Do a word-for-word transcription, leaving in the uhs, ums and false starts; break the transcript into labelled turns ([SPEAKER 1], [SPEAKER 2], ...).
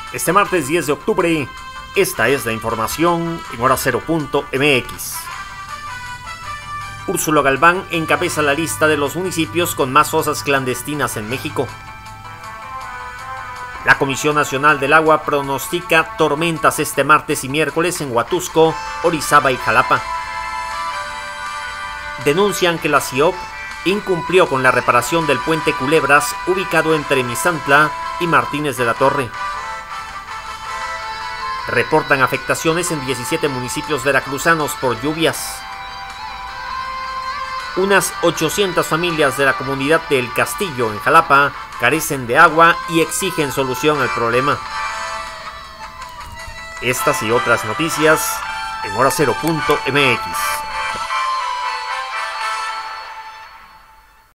[SPEAKER 1] Este martes diez de octubre, esta es la información en hora cero punto m x. Úrsulo Galván encabeza la lista de los municipios con más fosas clandestinas en México. La Comisión Nacional del Agua pronostica tormentas este martes y miércoles en Huatusco, Orizaba y Jalapa. Denuncian que la C I O P incumplió con la reparación del puente Culebras ubicado entre Misantla y Martínez de la Torre. Reportan afectaciones en diecisiete municipios veracruzanos por lluvias. Unas ochocientas familias de la comunidad de El Castillo, en Jalapa, carecen de agua y exigen solución al problema. Estas y otras noticias en hora cero punto m x.